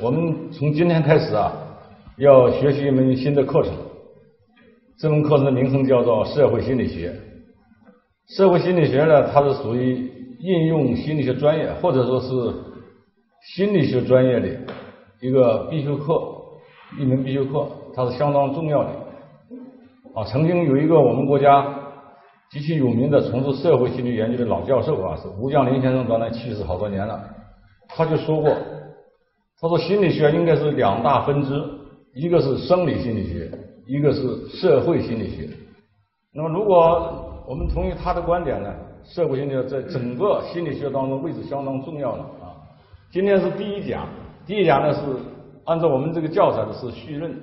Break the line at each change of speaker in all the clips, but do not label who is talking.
我们从今天开始啊，要学习一门新的课程。这门课程的名称叫做社会心理学。社会心理学呢，它是属于应用心理学专业，或者说是心理学专业的一个必修课，一门必修课，它是相当重要的。曾经有一个我们国家极其有名的从事社会心理研究的老教授是吴江林先生，当然去世好多年了，他就说过，他说心理学应该是两大分支，一个是生理心理学，一个是社会心理学。那么如果我们同意他的观点呢，社会心理学在整个心理学当中位置相当重要的啊。今天是第一讲呢是按照我们这个教材的是绪论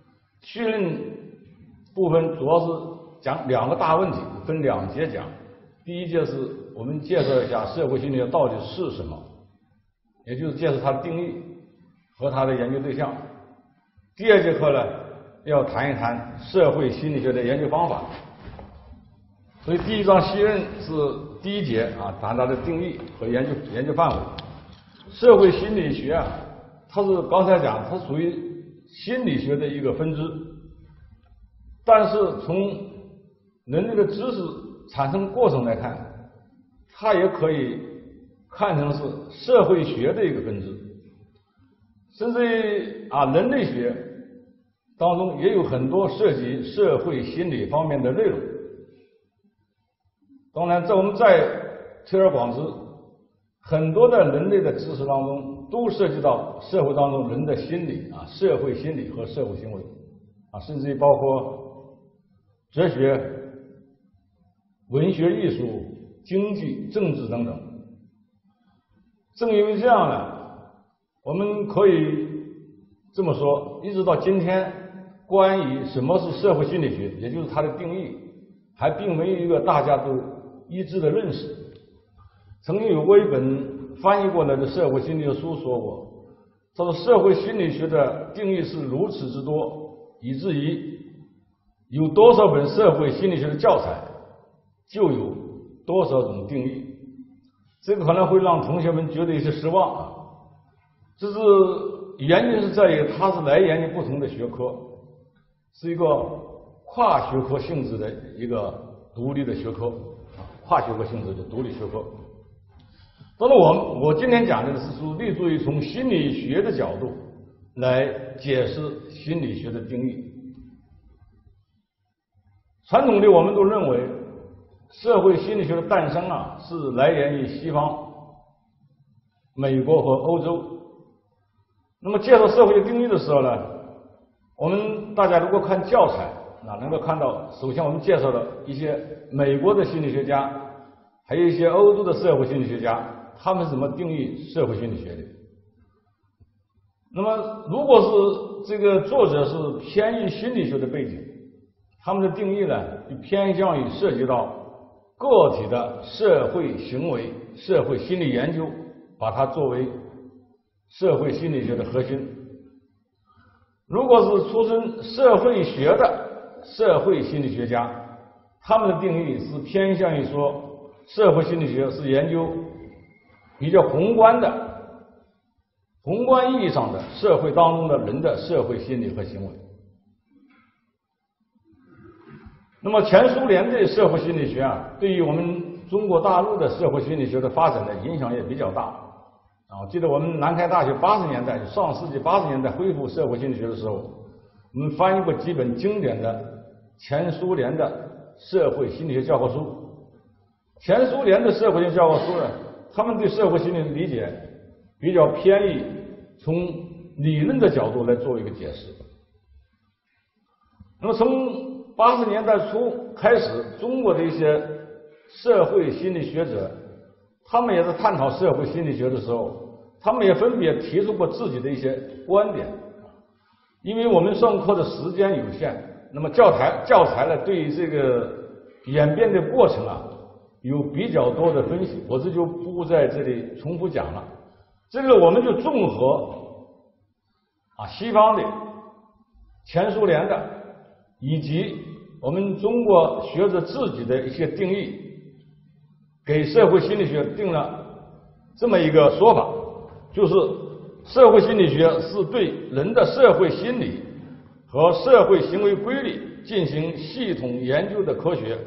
部分主要是讲两个大问题，分两节讲。第一节是我们介绍一下社会心理学到底是什么，也就是介绍它的定义和它的研究对象。第二节课呢，要谈一谈社会心理学的研究方法。所以第一章绪论是第一节啊，谈它的定义和研究范围。社会心理学啊，它是刚才讲，它属于心理学的一个分支。但是从人类的知识产生过程来看，它也可以看成是社会学的一个分支，甚至于人类学当中也有很多涉及社会心理方面的内容。当然，在我们再推而广之，很多的人类的知识当中都涉及到社会当中人的心理社会心理和社会行为甚至于包括哲学、文学艺术、经济、政治等等。正因为这样呢，我们可以这么说，一直到今天，关于什么是社会心理学，也就是它的定义，还并没有一个大家都一致的认识。曾经有过一本翻译过来的社会心理学书说过，他说社会心理学的定义是如此之多，以至于有多少本社会心理学的教材，就有多少种定义。这个可能会让同学们觉得有些失望这是原因是在于它是来源于不同的学科，是一个跨学科性质的一个独立的学科，跨学科性质的独立学科。当然我今天讲的是立足于从心理学的角度来解释心理学的定义。传统的我们都认为社会心理学的诞生是来源于西方美国和欧洲。那么介绍社会的定义的时候呢，我们大家如果看教材能够看到，首先我们介绍了一些美国的心理学家，还有一些欧洲的社会心理学家，他们是怎么定义社会心理学的。那么如果是这个作者是偏于心理学的背景，他们的定义呢，就偏向于涉及到个体的社会行为、社会心理研究，把它作为社会心理学的核心。如果是出身社会学的社会心理学家，他们的定义是偏向于说社会心理学是研究比较宏观意义上的社会当中的人的社会心理和行为。那么前苏联的社会心理学对于我们中国大陆的社会心理学的发展的影响也比较大记得我们南开大学80年代上世纪80年代恢复社会心理学的时候，我们翻译过几本经典的前苏联的社会心理学教科书。前苏联的社会心理学教科书呢，他们对社会心理的理解比较偏于从理论的角度来做一个解释。那么从80年代初开始，中国的一些社会心理学者，他们也在探讨社会心理学的时候，他们也分别提出过自己的一些观点。因为我们上课的时间有限，那么教材呢，对于这个演变的过程有比较多的分析，我这就不在这里重复讲了。这个我们就综合西方的、前苏联的以及我们中国学者自己的一些定义，给社会心理学定了这么一个说法，就是社会心理学是对人的社会心理和社会行为规律进行系统研究的科学。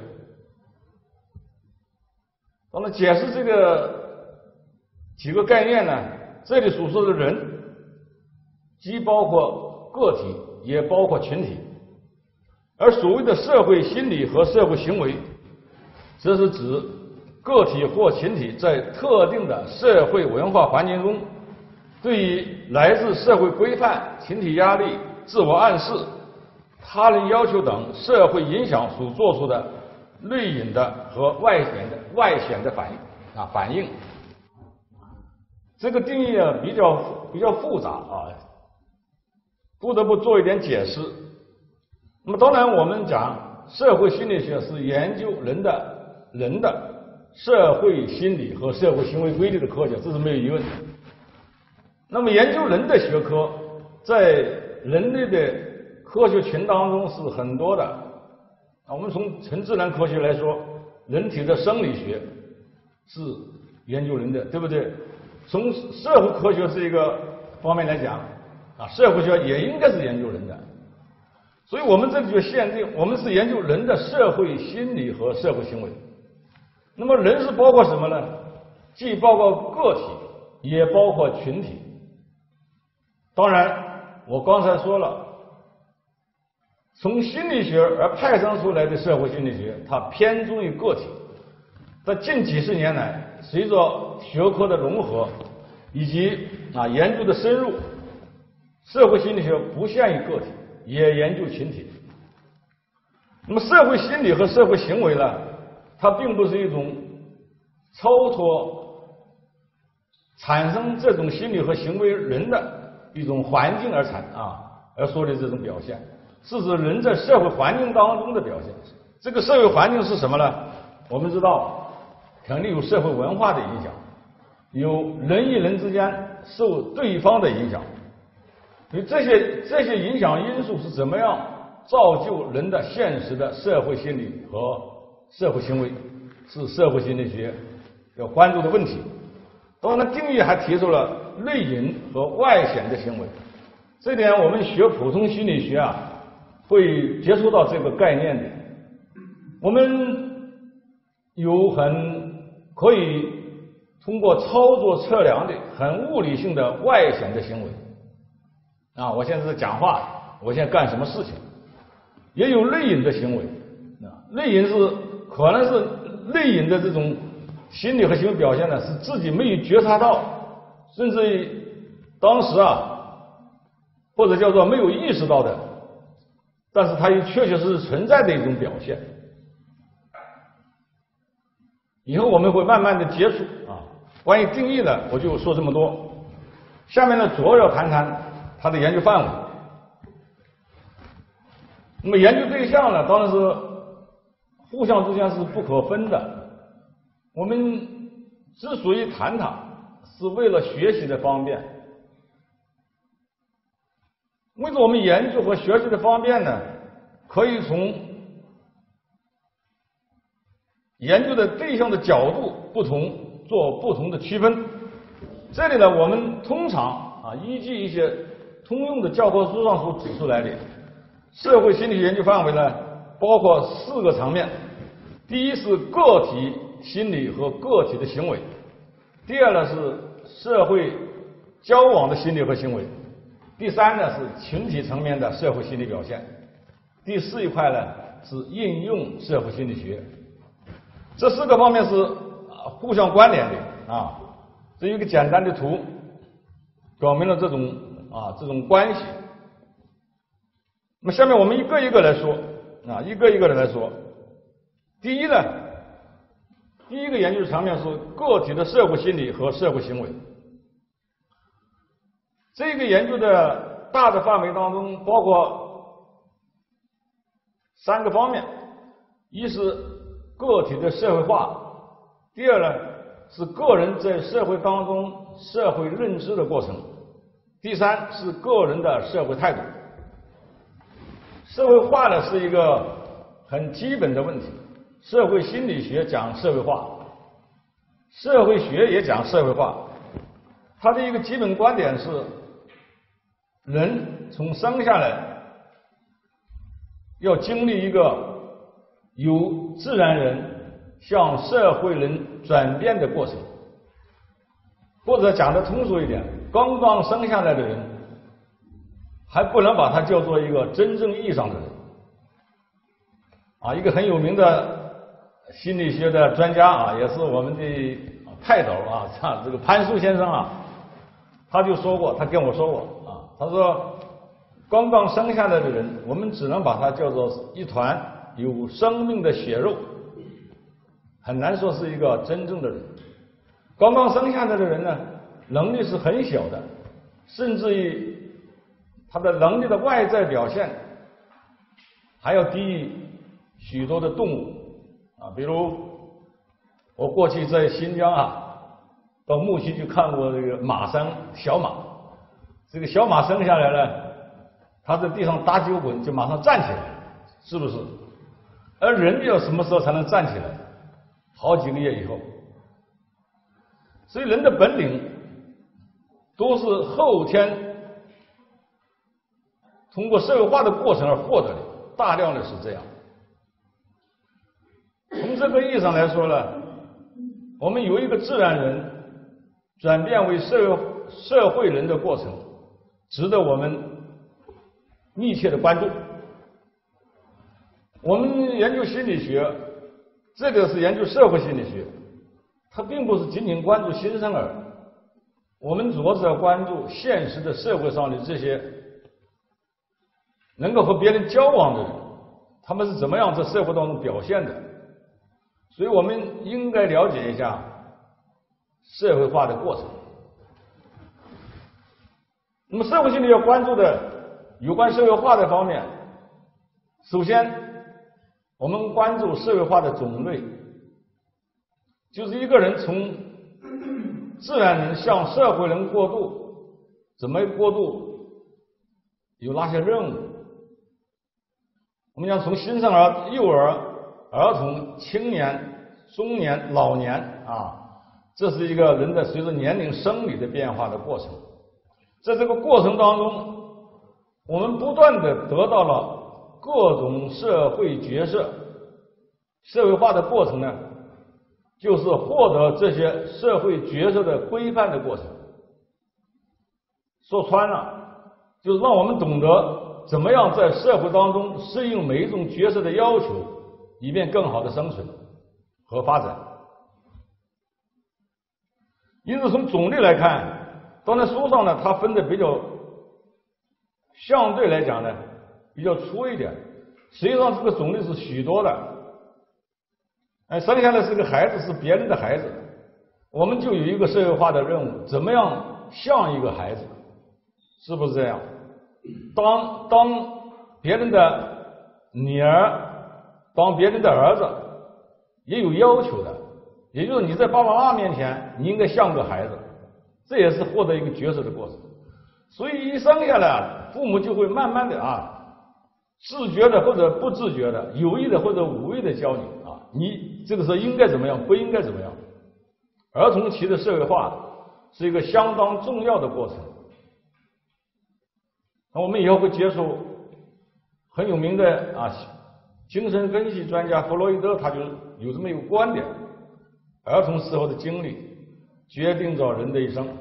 那么解释这个几个概念呢，这里所说的人既包括个体也包括群体，而所谓的社会心理和社会行为则是指个体或群体在特定的社会文化环境中，对于来自社会规范、群体压力、自我暗示、他人要求等社会影响所做出的内隐的和外显的反应。这个定义比较复杂啊，不得不做一点解释。那么当然我们讲社会心理学是研究人的社会心理和社会行为规律的科学，这是没有疑问的。那么研究人的学科在人类的科学群当中是很多的。我们从纯自然科学来说，人体的生理学是研究人的，对不对？从社会科学这个方面来讲，社会学也应该是研究人的。所以我们这里就限定，我们是研究人的社会心理和社会行为。那么人是包括什么呢？既包括个体，也包括群体。当然，我刚才说了，从心理学而派生出来的社会心理学，它偏重于个体。在近几十年来，随着学科的融合以及研究的深入，社会心理学不限于个体，也研究群体。那么社会心理和社会行为呢，它并不是一种超脱产生这种心理和行为人的一种环境而说的这种表现，是指人在社会环境当中的表现。这个社会环境是什么呢？我们知道肯定有社会文化的影响，有人与人之间受对方的影响。所以这些影响因素是怎么样造就人的现实的社会心理和社会行为，是社会心理学要关注的问题。当然定义还提出了内隐和外显的行为，这点我们学普通心理学会接触到这个概念的。我们有可以通过操作测量的很物理性的外显的行为我现在在讲话，我现在干什么事情，也有内隐的行为内隐可能是内隐的这种心理和行为表现呢，是自己没有觉察到，甚至于当时或者叫做没有意识到的，但是它也确确实实存在的一种表现。以后我们会慢慢的接触关于定义呢，我就说这么多。下面呢，主要谈谈它的研究范围。那么研究对象呢，当然是互相之间是不可分的。我们之所以谈它，是为了学习的方便。为了我们研究和学习的方便呢，可以从研究的对象的角度不同做不同的区分。这里呢，我们通常依据一些通用的教科书上所指出来的社会心理研究范围呢，包括4个层面。第一是个体心理和个体的行为，第二呢是社会交往的心理和行为，第三呢是群体层面的社会心理表现，第4一块呢是应用社会心理学。这4个方面是互相关联的这有一个简单的图表明了这种关系。那么下面我们一个一个来说一个一个的来说。第一个研究层面是个体的社会心理和社会行为。这个研究的大的范围当中包括3个方面，一是个体的社会化，第二呢是个人在社会当中社会认知的过程，第三是个人的社会态度。社会化呢是一个很基本的问题，社会心理学讲社会化，社会学也讲社会化， 他的一个基本观点是，人从生下来要经历一个由自然人向社会人转变的过程，或者讲的通俗一点，刚刚生下来的人还不能把他叫做一个真正意义上的人。一个很有名的心理学的专家也是我们的泰斗这个潘树先生他就说过，他跟我说过他说刚刚生下来的人，我们只能把它叫做一团有生命的血肉，很难说是一个真正的人。刚刚生下来的人呢，能力是很小的，甚至于他的能力的外在表现还要低于许多的动物比如我过去在新疆到牧区去看过这个马生小马，这个小马生下来呢，他在地上打9滚就马上站起来，是不是？而人要什么时候才能站起来？好几个月以后。所以人的本领都是后天通过社会化的过程而获得的，大量的是这样。从这个意义上来说呢，我们由一个自然人转变为社会人的过程，值得我们密切的关注。我们研究心理学，这个是研究社会心理学，它并不是仅仅关注新生儿，我们主要是要关注现实的社会上的这些能够和别人交往的人，他们是怎么样在社会当中表现的。所以我们应该了解一下社会化的过程。那么社会心理要关注的有关社会化的方面，首先我们关注社会化的种类，就是一个人从自然人向社会人过渡，怎么过渡，有哪些任务。我们讲从新生儿、幼儿、儿童、青年、中年、老年这是一个人的随着年龄生理的变化的过程。在这个过程当中，我们不断的得到了各种社会角色。社会化的过程呢，就是获得这些社会角色的规范的过程。说穿了，就是让我们懂得怎么样在社会当中适应每一种角色的要求，以便更好的生存和发展。因此从种类来看，当然书上呢它分的比较相对来讲呢比较粗一点，实际上这个种类是许多的。生下来是个孩子，是别人的孩子，我们就有一个社会化的任务，怎么样像一个孩子，是不是这样？当别人的女儿，当别人的儿子，也有要求的，也就是你在爸爸妈妈面前，你应该像个孩子，这也是获得一个角色的过程。所以一生下来，父母就会慢慢的自觉的或者不自觉的，有意的或者无意的教你这个时候应该怎么样，不应该怎么样。儿童期的社会化是一个相当重要的过程。那我们以后会接触很有名的精神分析专家弗洛伊德，他就有这么一个观点：儿童时候的经历决定着人的一生。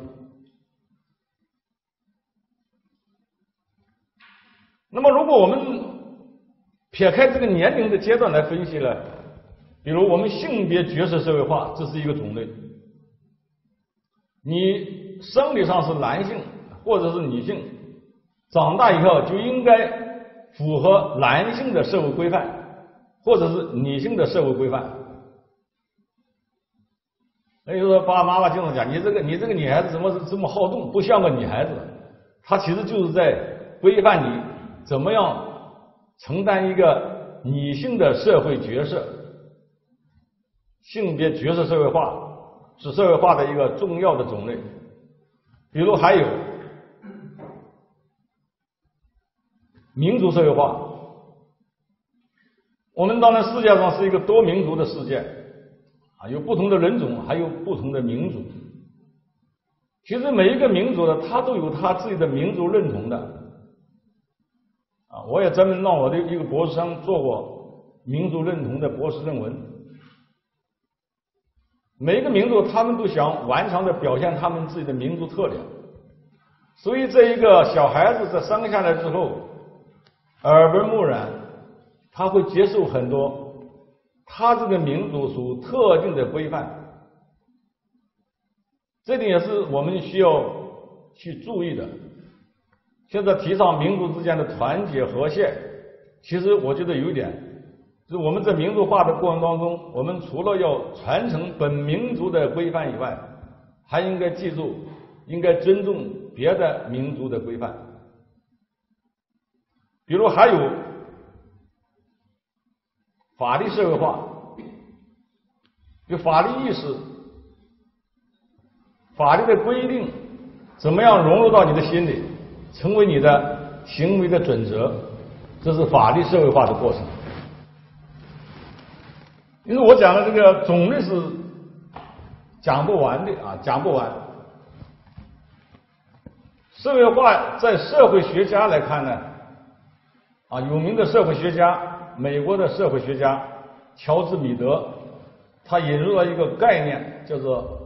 那么如果我们撇开这个年龄的阶段来分析呢，比如我们性别角色社会化，这是一个种类。你生理上是男性或者是女性，长大以后就应该符合男性的社会规范，或者是女性的社会规范。那就是说爸爸妈妈经常讲，你这个女孩子怎么这么好动，不像个女孩子。她其实就是在规范你怎么样承担一个女性的社会角色。性别角色社会化是社会化的一个重要的种类。比如还有民族社会化。我们当然世界上是一个多民族的世界有不同的人种，还有不同的民族。 其实每一个民族他都有他自己的民族认同的啊。我也专门让我的一个博士生做过民族认同的博士论文。每一个民族他们都想顽强的表现他们自己的民族特点，所以这一个小孩子在生下来之后，耳闻目染，他会接受很多他这个民族属特定的规范。这点也是我们需要去注意的。现在提倡民族之间的团结和谐，其实我觉得有一点，就是我们在民族化的过程当中，我们除了要传承本民族的规范以外，还应该记住，应该尊重别的民族的规范。比如还有法律社会化，有法律意识，法律的规定怎么样融入到你的心里，成为你的行为的准则，这是法律社会化的过程。因为我讲的这个种类是讲不完的啊，讲不完。社会化在社会学家来看呢，啊，有名的社会学家，美国的社会学家乔治米德，他引入了一个概念，叫做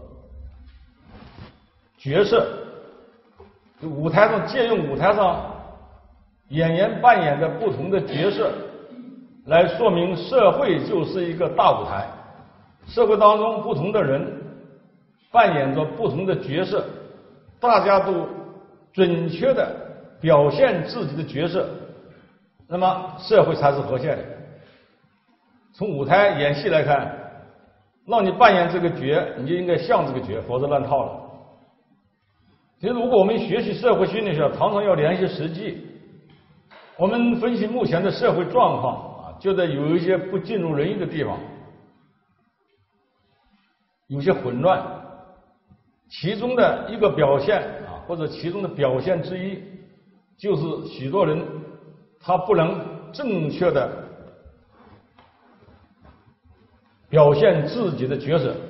角色。就舞台上借用舞台上演员扮演的不同的角色，来说明社会就是一个大舞台，社会当中不同的人扮演着不同的角色，大家都准确的表现自己的角色，那么社会才是和谐的。从舞台演戏来看，让你扮演这个角，你就应该像这个角，否则乱套了。其实如果我们学习社会心理学，常常要联系实际，我们分析目前的社会状况啊，觉得有一些不尽如人意的地方，有些混乱，其中的一个表现啊，或者其中的表现之一，就是许多人他不能正确的表现自己的角色。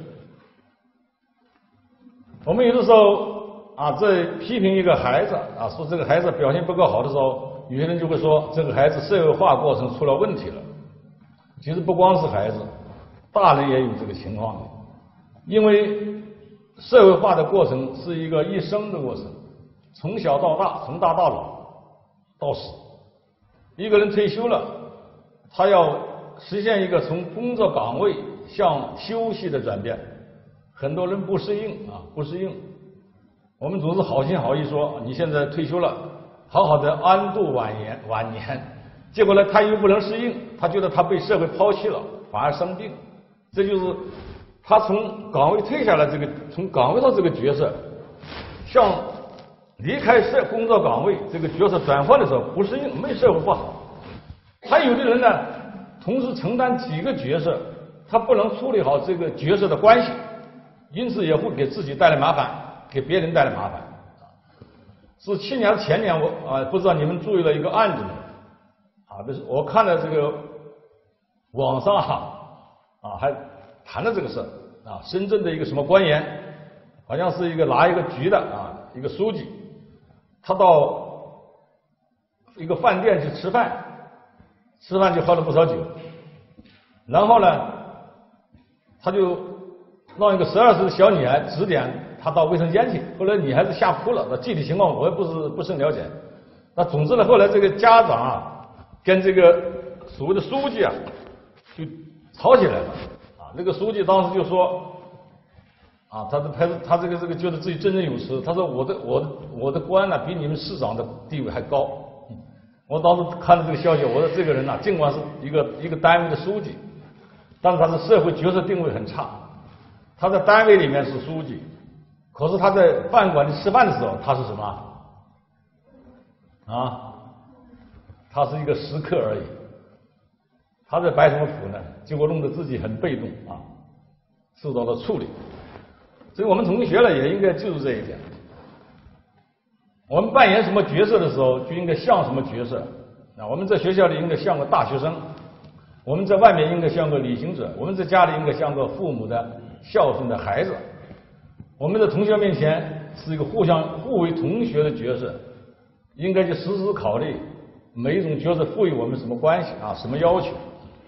我们有的时候啊，在批评一个孩子啊，说这个孩子表现不够好的时候，有些人就会说这个孩子社会化过程出了问题了。其实不光是孩子，大人也有这个情况的，因为社会化的过程是一个一生的过程，从小到大，从大到老到死。一个人退休了，他要实现一个从工作岗位向休息的转变，很多人不适应啊，不适应。我们总是好心好意说你现在退休了，好好的安度晚年，结果呢他又不能适应，他觉得他被社会抛弃了，反而生病。这就是他从岗位退下来，从岗位上这个角色向离开工作岗位这个角色转换的时候不适应，没社会化。还有的人呢，同时承担几个角色，他不能处理好这个角色的关系，因此也会给自己带来麻烦，给别人带来麻烦。是去年还是前年，我不知道你们注意了一个案子没有？就是我看了这个网上还谈了这个事啊，深圳的一个什么官员，好像是拿一个局的一个书记，他到一个饭店去吃饭就喝了不少酒，然后呢，他就让一个12岁的小女孩指点他到卫生间去，后来女孩子吓哭了，那具体情况我也不甚了解。那总之呢，后来这个家长跟这个所谓的书记就吵起来了那个书记当时就说他这个觉得自己振振有词，他说我的官比你们市长的地位还高。我当时看到这个消息，我说这个人尽管是一个单位的书记，但是他是社会角色定位很差。他在单位里面是书记，可是他在饭馆里吃饭的时候，他是什么他是一个食客而已。他在摆什么谱呢？结果弄得自己很被动受到了处理。所以我们同学呢也应该记住这一点。我们扮演什么角色的时候，就应该像什么角色。我们在学校里应该像个大学生，我们在外面应该像个旅行者，我们在家里应该像个父母的孝顺的孩子。我们在同学面前是一个互为同学的角色，应该去时时考虑每一种角色赋予我们什么关系啊，什么要求。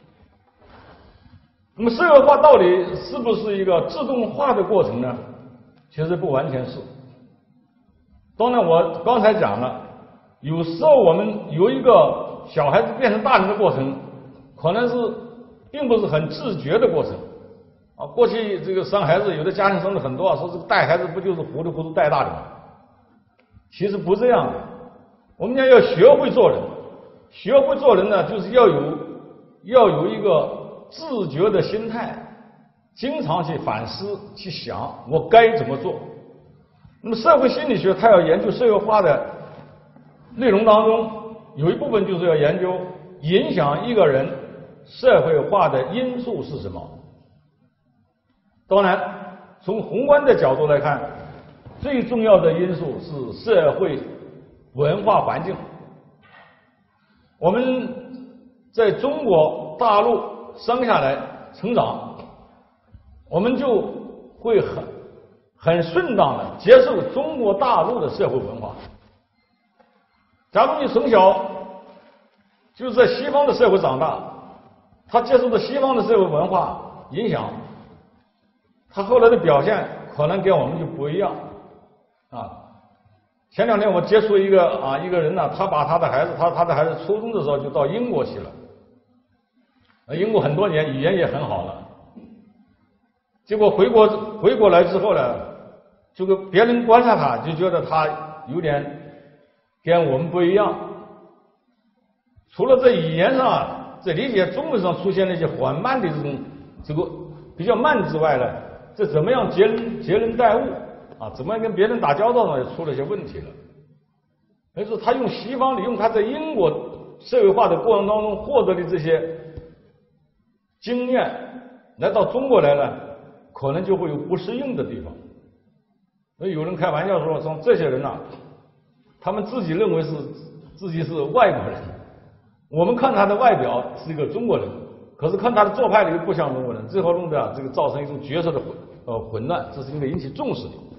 那么社会化到底是不是一个自动化的过程呢？其实不完全是。当然，我刚才讲了，有时候我们有一个小孩子变成大人的过程，可能是并不是很自觉的过程啊。过去这个生孩子，有的家庭生的很多啊，说这个带孩子不就是糊里糊涂带大的吗？其实不这样的。我们要学会做人，学会做人呢，就是要有一个自觉的心态，经常去反思，去想我该怎么做。那么社会心理学它要研究社会化的内容当中，有一部分就是要研究影响一个人社会化的因素是什么。当然，从宏观的角度来看，最重要的因素是社会文化环境。我们在中国大陆生下来成长，我们就会很顺当的接受中国大陆的社会文化。假如你从小就是在西方的社会长大，他接受的西方的社会文化影响，他后来的表现可能跟我们就不一样啊。前两天我接触一个人呢，他把他的孩子初中的时候就到英国去了，英国很多年，语言也很好了。结果回国来之后呢，这个别人观察他，就觉得他有点跟我们不一样。除了在语言上，在理解中文上出现了一些缓慢的这个比较慢之外呢，这怎么样接人待物啊，怎么样跟别人打交道上也出了一些问题了。而是他利用他在英国社会化的过程当中获得的这些经验，来到中国来了，可能就会有不适应的地方。所以有人开玩笑说这些人他们自己认为自己是外国人，我们看他的外表是一个中国人，可是看他的做派又不像中国人，最后弄得这个造成一种角色的混乱，这是应该引起重视的。